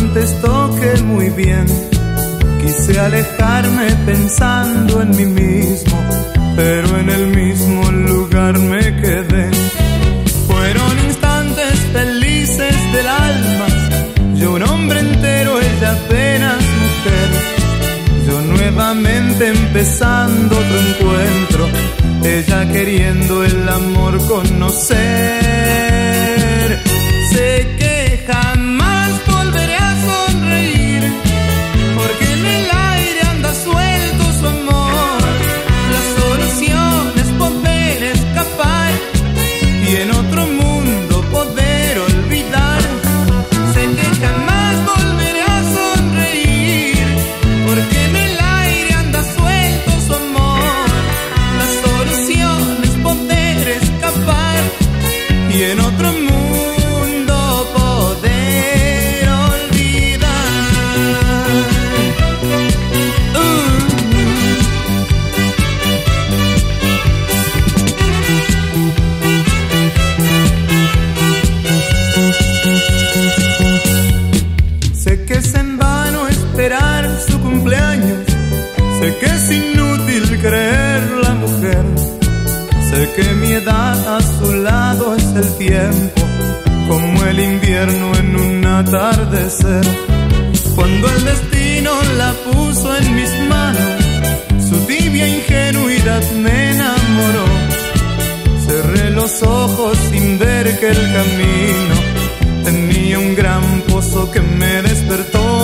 contestó que muy bien. Quise alejarme pensando en mí mismo, pero en el mismo lugar me quedé. Fueron instantes felices del alma, yo un hombre entero, ella apenas mujer. Yo nuevamente empezando otro encuentro, ella queriendo el amor conocer. Sé que jamás volveré a sonreír, porque en el aire anda suelto su amor. La solución es poder escapar y en otro mundo poder olvidar. Sé que jamás volveré a sonreír, porque en el aire anda suelto su amor. La solución es poder escapar y en otro mundo poder olvidar. Sé que es en vano esperar su cumpleaños, sé que es inútil creer la mujer. Sé que mi edad a su lado es el tiempo, como el invierno en un atardecer. Cuando el destino la puso en mis manos, su tibia ingenuidad me enamoró. Cerré los ojos sin ver que el camino tenía un gran pozo que me despertó.